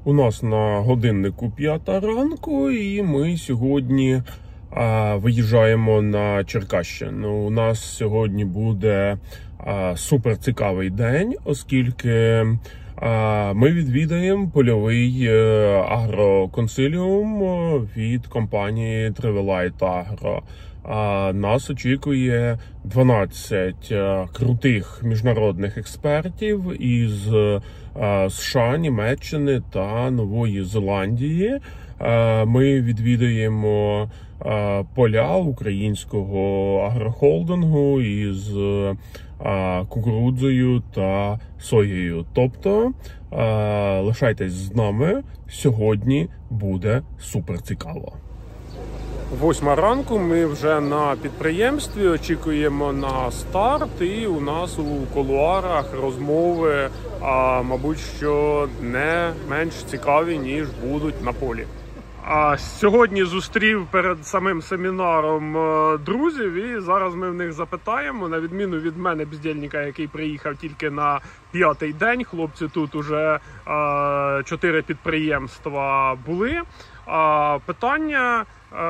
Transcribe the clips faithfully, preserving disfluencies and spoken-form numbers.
У нас на годиннику п'ята ранку, і ми сьогодні а, виїжджаємо на Черкащину. У нас сьогодні буде а, супер цікавий день, оскільки а, ми відвідаємо польовий а, агроконсиліум від компанії Trivelite Agro. А нас очікує дванадцять крутих міжнародних експертів із США, Німеччини та Нової Зеландії. Ми відвідаємо поля українського агрохолдингу із кукурудзою та соєю. Тобто лишайтесь з нами, сьогодні буде супер цікаво. Восьма ранку, ми вже на підприємстві, очікуємо на старт, і у нас у кулуарах розмови, а, мабуть, що не менш цікаві, ніж будуть на полі. А сьогодні зустрів перед самим семінаром друзів, і зараз ми в них запитаємо, на відміну від мене, бездільника, який приїхав тільки на п'ятий день. Хлопці тут уже а, чотири підприємства були. А, питання,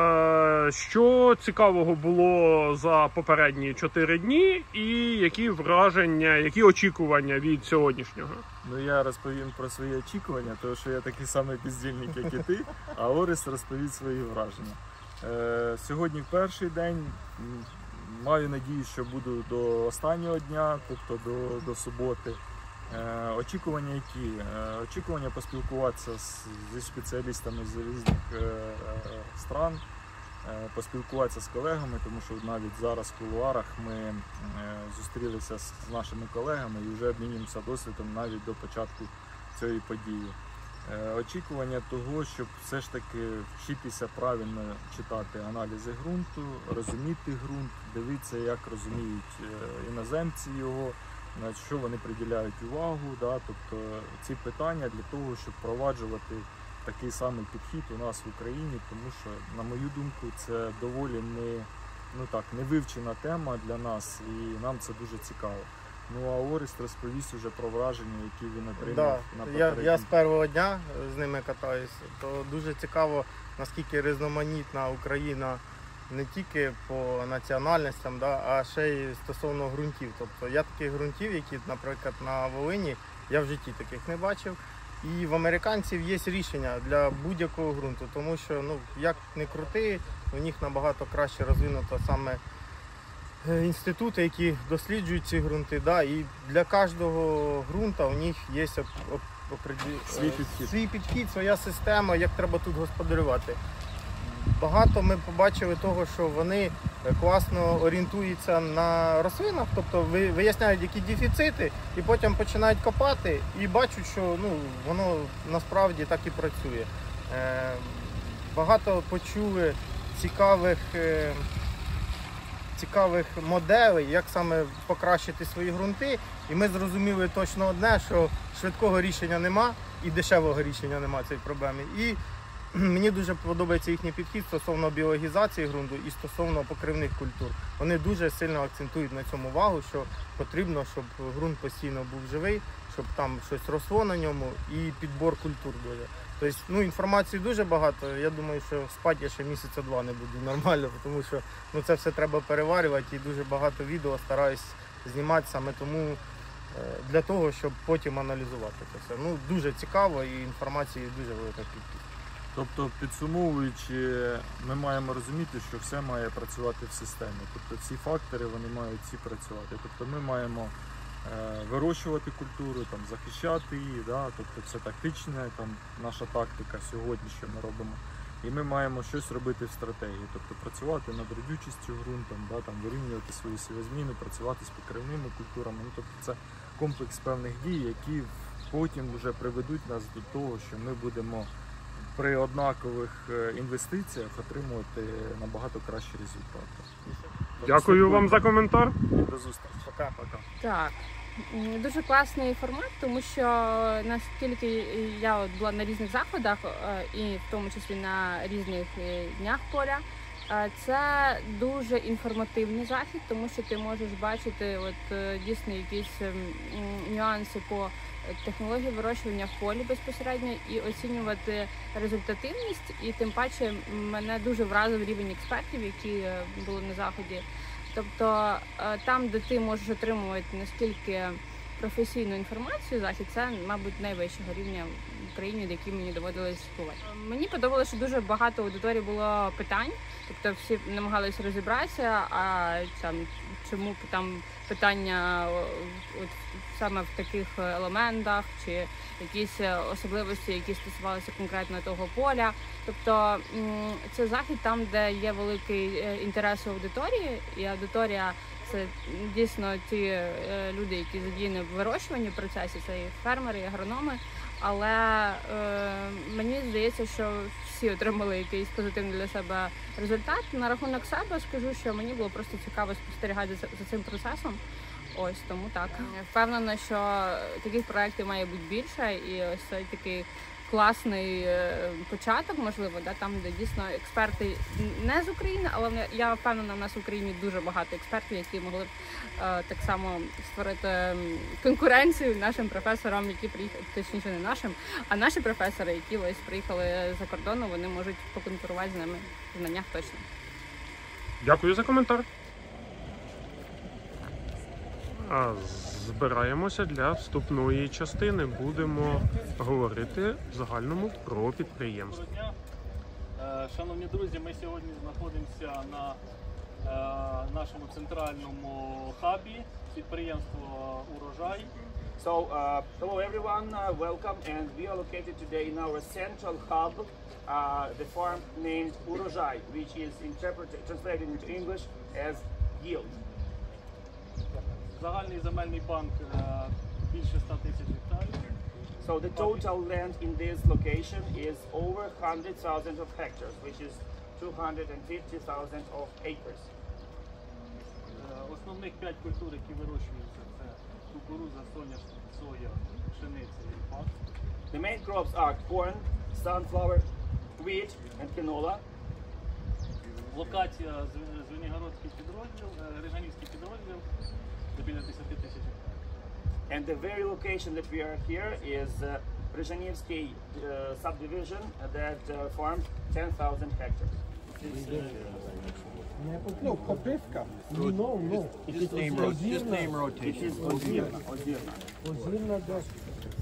що цікавого було за попередні чотири дні і які враження, які очікування від сьогоднішнього? Ну, я розповім про свої очікування, тому що я такий самий бездільник, як і ти, а Орес розповість свої враження. Е, сьогодні перший день, маю надію, що буду до останнього дня, тобто до, до суботи. Е, очікування які? Е, очікування поспілкуватися з, зі спеціалістами з різних е, стран, е, поспілкуватися з колегами, тому що навіть зараз в кулуарах ми е, зустрілися з, з нашими колегами і вже обмінюємося досвідом навіть до початку цієї події. Е, очікування того, щоб все ж таки вчитися правильно читати аналізи ґрунту, розуміти ґрунт, дивитися, як розуміють е, іноземці його, на що вони приділяють увагу, да? Тобто ці питання для того, щоб впроваджувати такий самий підхід у нас в Україні, тому що, на мою думку, це доволі не, ну так, невивчена тема для нас, і нам це дуже цікаво. Ну а Орест розповість уже про враження, які він отримав да, на я, попередній. я з першого дня з ними катаюся, то дуже цікаво, наскільки різноманітна Україна не тільки по національностям, да, а ще й стосовно ґрунтів. Тобто я таких ґрунтів, які, наприклад, на Волині, я в житті таких не бачив. І в американців є рішення для будь-якого ґрунту, тому що, ну, як не крути, у них набагато краще розвинуто саме інститути, які досліджують ці ґрунти. Да, і для кожного ґрунту у них є свій підхід. свій підхід, своя система, як треба тут господарювати. Багато ми побачили того, що вони класно орієнтуються на рослинах, тобто виясняють, які дефіцити, і потім починають копати і бачать, що, ну, воно насправді так і працює. Багато почули цікавих, цікавих моделей, як саме покращити свої ґрунти, і ми зрозуміли точно одне, що швидкого рішення нема і дешевого рішення нема цієї проблеми. І мені дуже подобається їхній підхід стосовно біологізації ґрунту і стосовно покривних культур. Вони дуже сильно акцентують на цьому увагу, що потрібно, щоб ґрунт постійно був живий, щоб там щось росло на ньому і підбор культур буде. Тобто, ну, інформації дуже багато. Я думаю, що спати я ще місяця два не буду нормально, тому що, ну, це все треба переварювати, і дуже багато відео стараюсь знімати саме тому, для того, щоб потім аналізувати це все. Ну, дуже цікаво і інформації дуже велика кількість. Тобто, підсумовуючи, ми маємо розуміти, що все має працювати в системі. Тобто ці фактори, вони мають всі працювати. Тобто ми маємо е, вирощувати культуру, там, захищати її, да? Тобто це тактична там, наша тактика сьогодні, що ми робимо. І ми маємо щось робити в стратегії, тобто працювати над родючістю ґрунтом, да? Там, вирівнювати свої сівозміни, працювати з покривними культурами. Ну, тобто це комплекс певних дій, які потім вже приведуть нас до того, що ми будемо при однакових інвестиціях отримувати набагато кращі результати. Дякую вам за коментар. І до зустрічі. Пока-пока. Так, дуже класний формат, тому що наскільки я от була на різних заходах, і в тому числі на різних днях поля, Це дуже інформативний захід, тому що ти можеш бачити от, дійсно якісь нюанси по технології вирощування в полі безпосередньо і оцінювати результативність. І тим паче мене дуже вразив рівень експертів, які були на заході. Тобто там, де ти можеш отримувати наскільки професійну інформацію, захід це, мабуть, найвищого рівня в Україні, до якій мені доводилось бувати. Мені подобалося, що дуже багато аудиторії було питань, тобто всі намагалися розібратися, а там, чому там питання от, саме в таких елементах, чи якісь особливості, які стосувалися конкретно того поля. Тобто це захід там, де є великий інтерес у аудиторії, і аудиторія це дійсно ті люди, які задіяні в вирощуванні процесі, це і фермери, і агрономи. Але е, мені здається, що всі отримали якийсь позитивний для себе результат. На рахунок себе скажу, що мені було просто цікаво спостерігати за, за цим процесом. Ось тому так. Впевнена, що таких проєктів має бути більше, і ось цей такий класний початок, можливо, да, там, де дійсно експерти не з України, але я впевнена, в нас в Україні дуже багато експертів, які могли б е, так само створити конкуренцію нашим професорам, які приїхали, точніше не нашим, а наші професори, які ось приїхали за кордону, вони можуть поконкурувати з ними в знаннях точно. Дякую за коментар. А збираємося для вступної частини. Будемо говорити в загальному про підприємство. Шановні друзі, ми сьогодні знаходимося на нашому центральному хабі підприємства «Урожай». So, uh, hello everyone, uh, welcome, and we are located today in our central hub, uh, the farm named Urozhai, which is interpreted, translated into English as yield. Загальний земельний банк більше ста тисяч гектарів. So the total land in this location is over one hundred thousand of hectares, which is two hundred fifty thousand of acres. Основних п'ять культур, які вирощуються, це кукурудза, соняшник, соя, пшениця і ріпак. The main crops are corn, sunflower, wheat and canola. Локація Звенигородський підрозділ, Рижанівський підрозділ, це біля десяти тисяч гектарів. And the very location that we are here is uh, Ryzhanivsky uh, subdivision that uh, farms ten thousand hectares. No, poprawka. No, no. Just name, just name rotation. It is Ozirna. Ozirna. Озірна доска.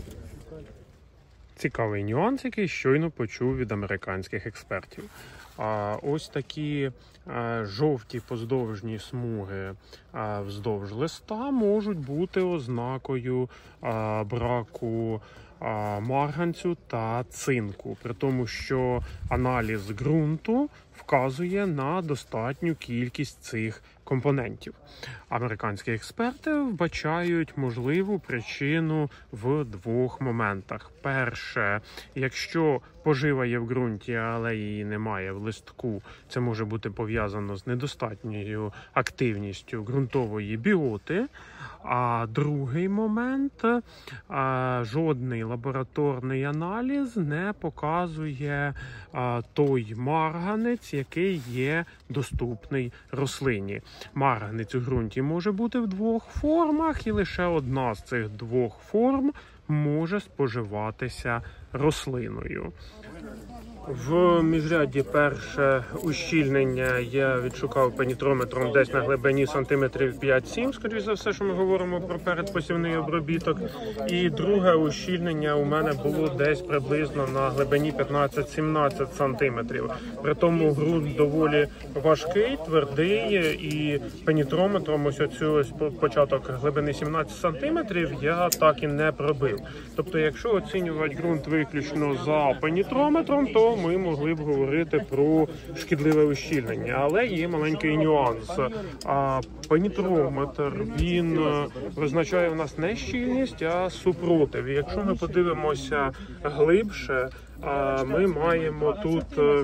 Цікавий нюанс, який щойно почув від американських експертів. А ось такі а, жовті поздовжні смуги а, вздовж листа можуть бути ознакою а, браку а, марганцю та цинку, при тому, що аналіз ґрунту вказує на достатню кількість цих компонентів. Американські експерти вбачають можливу причину в двох моментах. Перше, якщо пожива є в ґрунті, але її немає в листку, це може бути пов'язано з недостатньою активністю ґрунтової біоти. А другий момент, а, жодний лабораторний аналіз не показує а, той марганець, який є доступний рослині. Марганець у ґрунті може бути в двох формах, і лише одна з цих двох форм може споживатися рослиною. В міжрядді перше ущільнення я відшукав пенітрометром десь на глибині сантиметрів п'ять-сім, скоріше за все, що ми говоримо про передпосівний обробіток. І друге ущільнення у мене було десь приблизно на глибині п'ятнадцять-сімнадцять сантиметрів. При тому ґрунт доволі важкий, твердий, і пенітрометром ось оцю ось початок глибини сімнадцять сантиметрів я так і не пробив. Тобто, якщо оцінювати ґрунт виключно за пенітрометром, то ми могли б говорити про шкідливе ущільнення, але є маленький нюанс. А пенітрометр, він визначає в нас не щільність, а супротив. І якщо ми подивимося глибше, ми маємо тут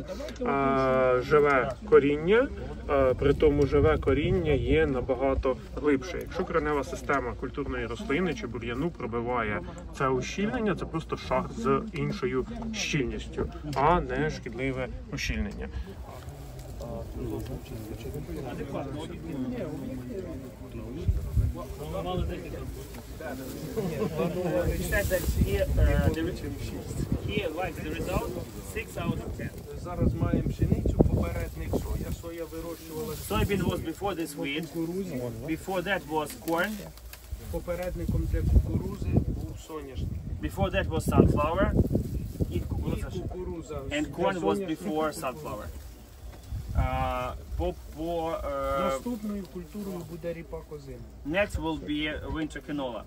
живе коріння, при тому живе коріння є набагато глибше. Якщо коренева система культурної рослини чи бур'яну пробиває це ущільнення, це просто шар з іншою щільністю, а не шкідливе ущільнення. He said that here, uh, the, here, like the result, six out of ten. Зараз маємо пшеницю, попередник соя. Соя вирощувалася Soybean was before this wheat. в кукурузі. Before that was corn. Попередником для кукурузи був соняшник. Before that was sunflower. І І кукурудза. кукуруза. And для corn was соняшника before кукурудза. sunflower. Uh, по, по, uh, Наступною культурою буде ріпак озимий. next will be winter canola.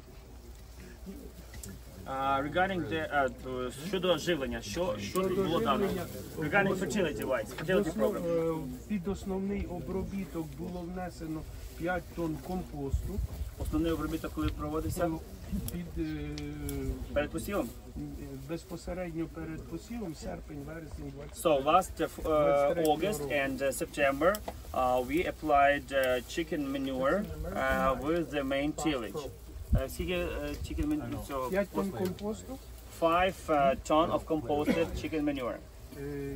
Uh, regarding the, uh, to- щодо живлення, що, що тут було дано? живлення, Regarding fertility wise, fertility Основ- program. е, Під основний обробіток було внесено п'ять тонн компосту. Основний обробіток, коли проводився Під, е, перед посівом. безпосередньо перед посівом, серпень, вересень, двадцять. So last uh, August and uh, September, uh, we applied uh, chicken manure uh, with the main tillage. Uh, скільки uh, chicken manure цього? п'ять тонн компосту. Five uh, ton of composted chicken manure. е,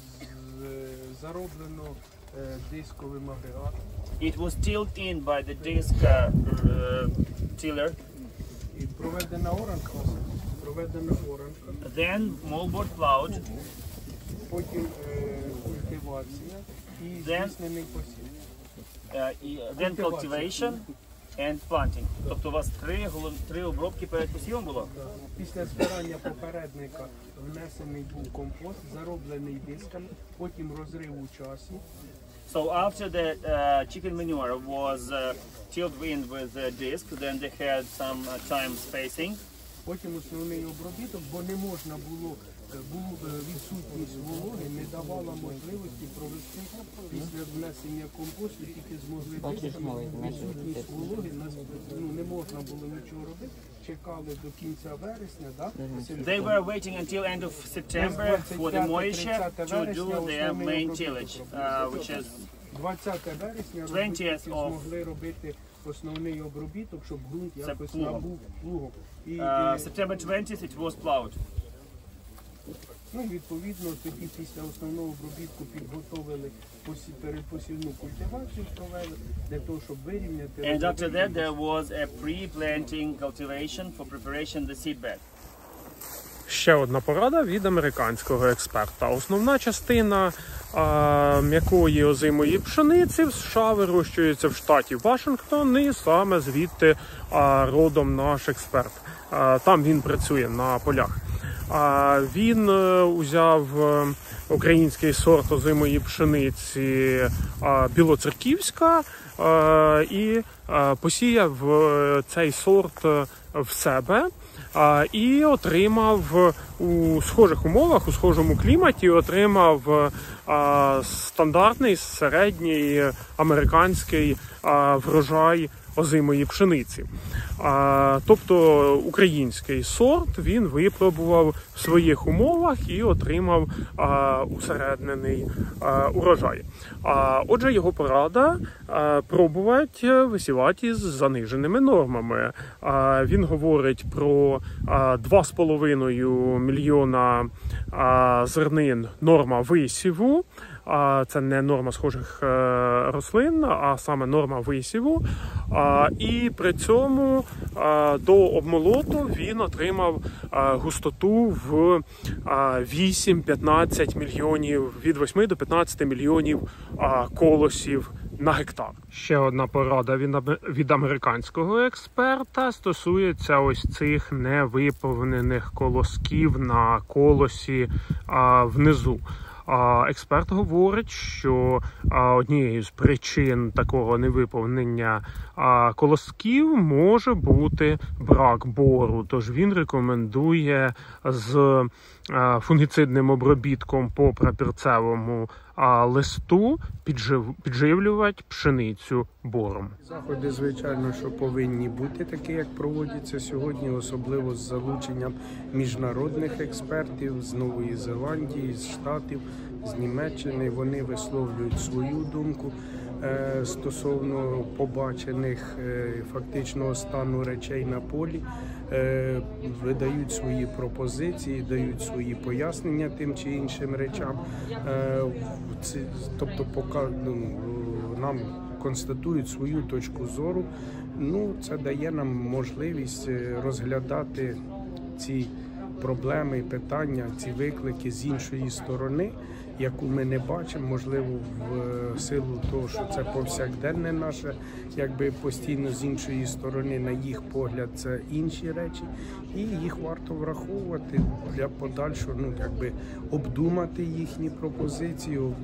з- Зароблено е, дисковим агрегатом. It was tilled in by the disc uh, uh, tiller. І проведена оранка, проведена оранка, Then moldboard plowed. потім е, культивація і Then- здійснений посів. Uh, і- then cultivation and planting. Тобто у вас три, голов- три обробки перед посівом було? Після збирання попередника внесений був компост, зароблений дисками, потім розрив у часі. So after the uh, chicken manure was uh, tilled in with the disc, then they had some uh, time spacing. Потім основний обробіток, бо не можна було, е, був е, відсутність вологи, не давала можливості провести після внесення компосту, тільки змогли дисками. Відсутність вологи, нас ну, не можна було нічого робити. Чекали до кінця вересня, да? They were waiting until end of September for the moisture to do their main tillage, uh, which is двадцяте вересня twentieth робітники of- змогли робити основний обробіток, щоб ґрунт Це якось плугом. набув плугом. І, uh, е, September twentieth it was plowed. ну, відповідно, тоді після основного обробітку підготовили посі- передпосівну культивацію, провели для того, щоб вирівняти. And after розробити. that there was a pre-planting cultivation for preparation the seedbed. Ще одна порада від американського експерта. Основна частина а, м'якої озимої пшениці в США вирощується в штаті Вашингтон, і саме звідти а, родом наш експерт. А, там він працює на полях. А, він е, узяв е, український сорт озимої пшениці а, білоцерківська а, і а, посіяв е, цей сорт е, в себе. А, і отримав у схожих умовах, у схожому кліматі, отримав а, стандартний середній американський а, врожай озимої пшениці. А, тобто український сорт він випробував в своїх умовах і отримав а, усереднений а, урожай. А, отже, його порада а, пробувати висівати з заниженими нормами. А, він говорить про а, два з половиною мільйона а, зернин норма висіву. А, це не норма схожих е, рослин, а саме норма висіву. А, і при цьому а, до обмолоту він отримав а, густоту в а, вісім-п'ятнадцять мільйонів, від восьми до п'ятнадцяти мільйонів а, колосів на гектар. Ще одна порада від, від американського експерта стосується ось цих невиповнених колосків на колосі а, внизу. А експерт говорить, що а, однією з причин такого невиповнення а, колосків може бути брак бору. Тож він рекомендує з а, фунгіцидним обробітком по прапірцевому а, листу піджив, підживлювати пшеницю бором. Заходи, звичайно, що повинні бути такі, як проводяться сьогодні, особливо з залученням міжнародних експертів з Нової Зеландії, з Штатів, з Німеччини. Вони висловлюють свою думку. е, стосовно побачених е, фактичного стану речей на полі, е, видають свої пропозиції, дають свої пояснення тим чи іншим речам. Е, це, тобто пока, ну, нам констатують свою точку зору. Ну, це дає нам можливість розглядати ці проблеми і питання, ці виклики з іншої сторони, яку ми не бачимо, можливо, в силу того, що це повсякденне наше, якби постійно з іншої сторони, на їх погляд, це інші речі, і їх варто враховувати для подальшого, ну, якби обдумати їхні пропозиції, об,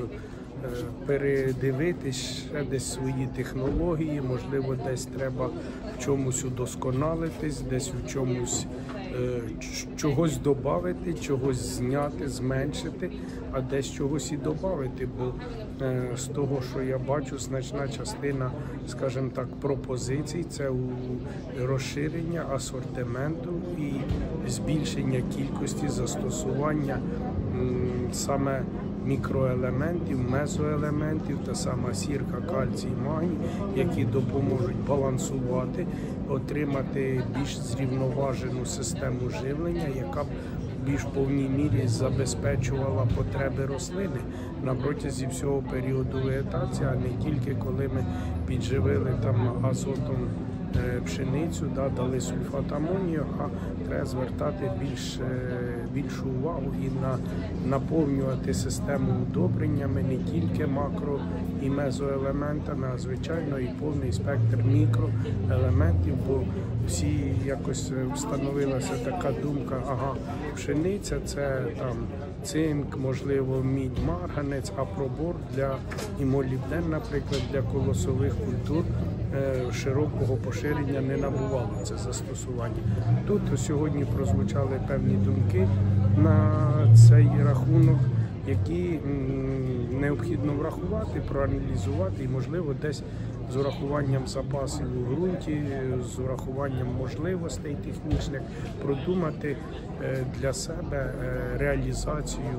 передивитись ще десь свої технології, можливо, десь треба в чомусь удосконалитись, десь в чомусь е, чогось додати, чогось зняти, зменшити, а десь чогось і додати, бо е, з того, що я бачу, значна частина, скажімо так, пропозицій – це у розширення асортименту і збільшення кількості застосування м, саме мікроелементів, мезоелементів, та сама сірка, кальцій, магній, які допоможуть балансувати, отримати більш зрівноважену систему живлення, яка б в більш повній мірі забезпечувала потреби рослини на протязі всього періоду вегетації, а не тільки коли ми підживили там азотом пшеницю, да, дали сульфат амонію, а треба звертати більш, більшу увагу і на, наповнювати систему удобреннями не тільки макро і мезоелементами, а звичайно і повний спектр мікроелементів, бо всі якось встановилася така думка, ага, пшениця це там цинк, можливо, мідь, марганець, а пробор для і молібден, наприклад, для колосових культур широкого поширення не набувало це застосування. Тут сьогодні прозвучали певні думки на цей рахунок, які необхідно врахувати, проаналізувати і, можливо, десь з урахуванням запасів у ґрунті, з урахуванням можливостей технічних продумати для себе реалізацію,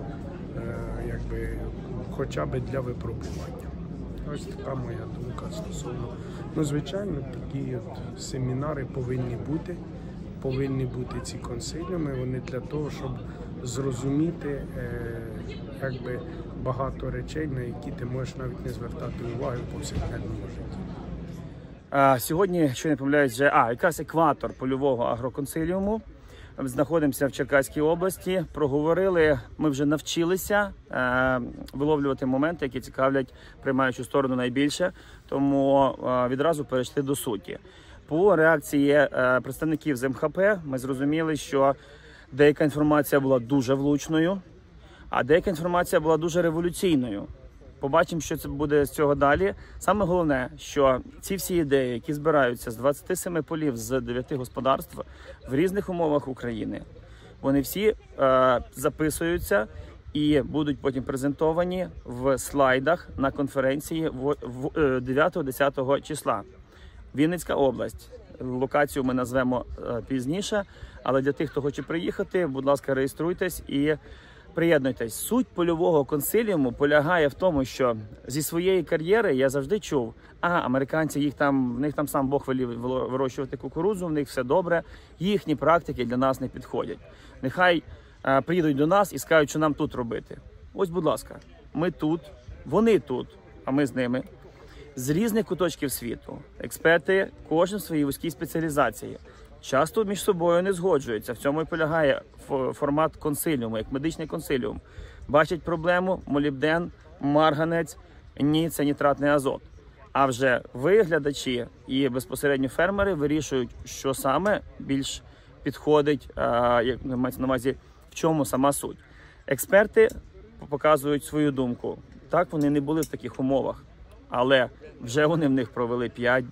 якби, хоча б для випробування. Ось така моя думка стосовно. Ну, звичайно, такі от семінари повинні бути, повинні бути ці консиліуми, вони для того, щоб зрозуміти е, якби, багато речей, на які ти можеш навіть не звертати уваги в повсякденному житті. А, сьогодні, що не помиляюсь, вже а, якраз екватор польового агроконсиліуму. Знаходимося в Черкаській області, проговорили, ми вже навчилися е, виловлювати моменти, які цікавлять приймаючу сторону найбільше, тому е, відразу перейшли до суті. По реакції е, представників з ем ха пе ми зрозуміли, що деяка інформація була дуже влучною, а деяка інформація була дуже революційною. Побачимо, що це буде з цього далі. Саме головне, що ці всі ідеї, які збираються з двадцяти семи полів з дев'яти господарств в різних умовах України, вони всі е, записуються і будуть потім презентовані в слайдах на конференції дев'ятого-десятого числа. Вінницька область. Локацію ми назвемо е, пізніше, але для тих, хто хоче приїхати, будь ласка, реєструйтесь і приєднуйтесь. Суть польового консиліуму полягає в тому, що зі своєї кар'єри я завжди чув, а американці, їх там, в них там сам Бог велів вирощувати кукурудзу, в них все добре, їхні практики для нас не підходять. Нехай а, приїдуть до нас і скажуть, що нам тут робити. Ось, будь ласка, ми тут, вони тут, а ми з ними. З різних куточків світу. Експерти, кожен в своїй вузькій спеціалізації. Часто між собою не згоджуються. В цьому і полягає формат консиліуму, як медичний консиліум. Бачать проблему молібден, марганець, ні, це нітратний азот. А вже ви, глядачі і безпосередньо фермери, вирішують, що саме більш підходить, як мається на увазі, в чому сама суть. Експерти показують свою думку. Так, вони не були в таких умовах, але вже вони в них провели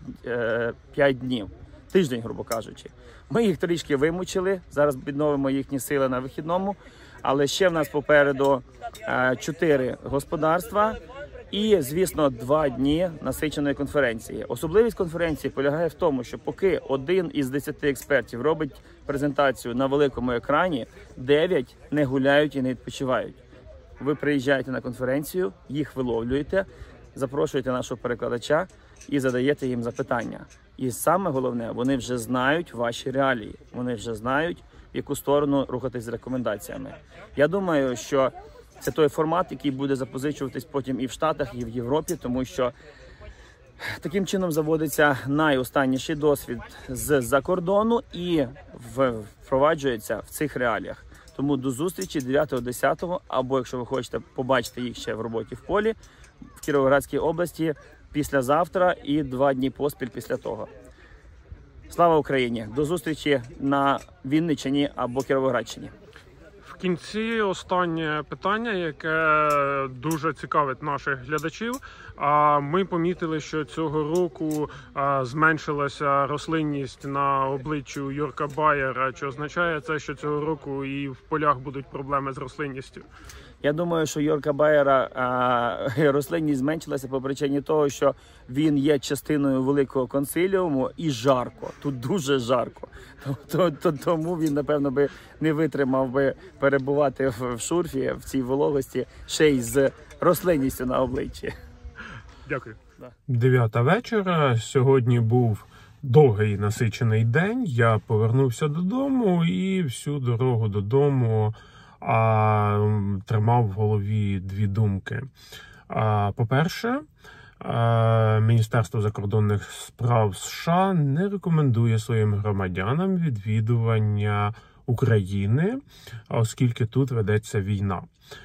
п'ять днів. Тиждень, грубо кажучи. Ми їх трішки вимучили, зараз відновимо їхні сили на вихідному, але ще в нас попереду чотири господарства і, звісно, два дні насиченої конференції. Особливість конференції полягає в тому, що поки один із десяти експертів робить презентацію на великому екрані, дев'ять не гуляють і не відпочивають. Ви приїжджаєте на конференцію, їх виловлюєте, запрошуєте нашого перекладача і задаєте їм запитання. І саме головне, вони вже знають ваші реалії, вони вже знають, в яку сторону рухатись з рекомендаціями. Я думаю, що це той формат, який буде запозичуватись потім і в Штатах, і в Європі, тому що таким чином заводиться найостанніший досвід з-за кордону і впроваджується в цих реаліях. Тому до зустрічі дев'ятого-десятого, або якщо ви хочете побачити їх ще в роботі в полі, в Кіровоградській області післязавтра і два дні поспіль після того. Слава Україні! До зустрічі на Вінниччині або Кіровоградщині. В кінці останнє питання, яке дуже цікавить наших глядачів. Ми помітили, що цього року зменшилася рослинність на обличчі Йорка Байера. Чи означає це, що цього року і в полях будуть проблеми з рослинністю? Я думаю, що Йорка Байера а, рослинність зменшилася по причині того, що він є частиною великого консиліуму і жарко. Тут дуже жарко. Тому він, напевно, би не витримав би перебувати в шурфі, в цій вологості, ще й з рослинністю на обличчі. Дякую. Дев'ята вечора. Сьогодні був довгий насичений день. Я повернувся додому і всю дорогу додому а, тримав в голові дві думки. А, по-перше, а, Міністерство закордонних справ США не рекомендує своїм громадянам відвідування України, оскільки тут ведеться війна.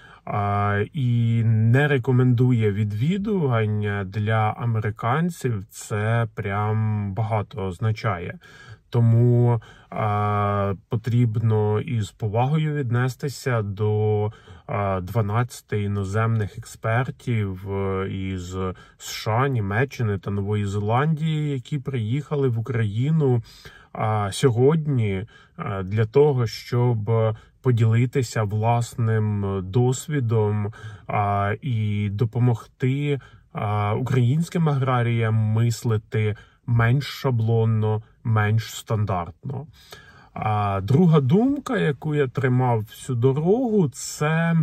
А, і не рекомендує відвідування для американців, це прям багато означає. Тому а, потрібно із повагою віднестися до а, дванадцяти іноземних експертів із США, Німеччини та Нової Зеландії, які приїхали в Україну а, сьогодні а, для того, щоб поділитися власним досвідом а, і допомогти а, українським аграріям мислити менш шаблонно, менш стандартно. А друга думка, яку я тримав всю дорогу, це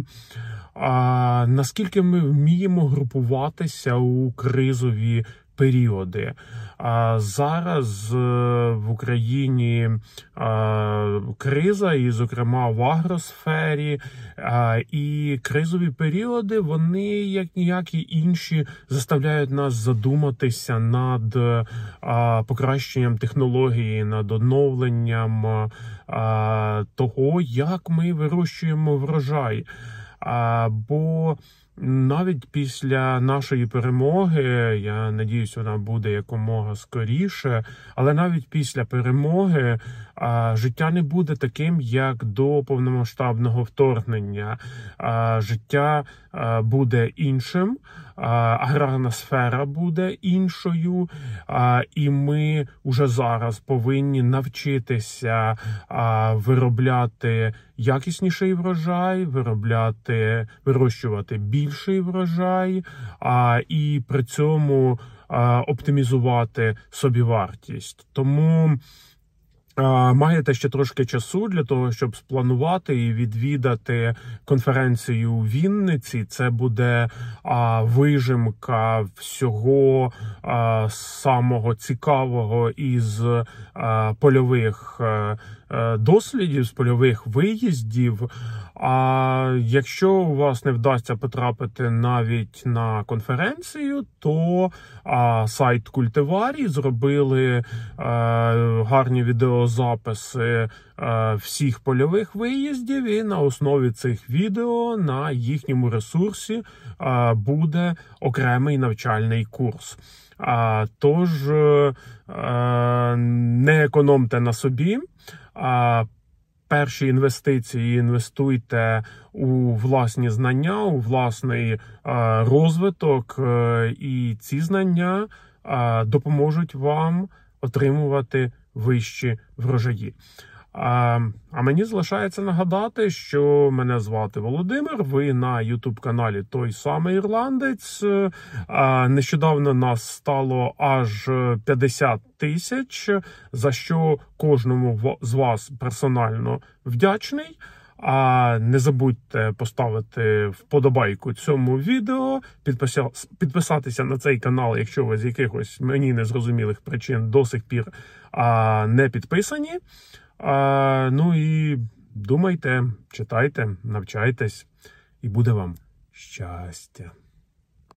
а, наскільки ми вміємо групуватися у кризові періоди. А зараз в Україні а, криза, і, зокрема, в агросфері, а, і кризові періоди, вони, як ніякі інші, заставляють нас задуматися над а, покращенням технології, над оновленням а, того, як ми вирощуємо врожай. А, бо навіть після нашої перемоги, я надіюсь, вона буде якомога скоріше, але навіть після перемоги а, життя не буде таким, як до повномасштабного вторгнення. А, життя а, буде іншим, а, аграрна сфера буде іншою, а, і ми вже зараз повинні навчитися а, виробляти якісніший врожай, виробляти, вирощувати більший врожай, а, і при цьому а, оптимізувати собівартість. Тому а, маєте ще трошки часу для того, щоб спланувати і відвідати конференцію у Вінниці. Це буде а, вижимка всього а, самого цікавого із а, польових а, дослідів, з польових виїздів. А якщо у вас не вдасться потрапити навіть на конференцію, то а, сайт Культиварій зробили а, гарні відеозаписи а, всіх польових виїздів, і на основі цих відео на їхньому ресурсі а, буде окремий навчальний курс. А, тож а, не економте на собі. А перші інвестиції інвестуйте у власні знання, у власний а, розвиток, а, і ці знання а, допоможуть вам отримувати вищі врожаї. А, а мені залишається нагадати, що мене звати Володимир, ви на ютуб-каналі «Той самий ірландець». А, нещодавно нас стало аж п'ятдесят тисяч, за що кожному з вас персонально вдячний. А не забудьте поставити вподобайку цьому відео, підписатися на цей канал, якщо ви з якихось мені незрозумілих причин до сих пір а, не підписані. А, ну і думайте, читайте, навчайтесь, і буде вам щастя.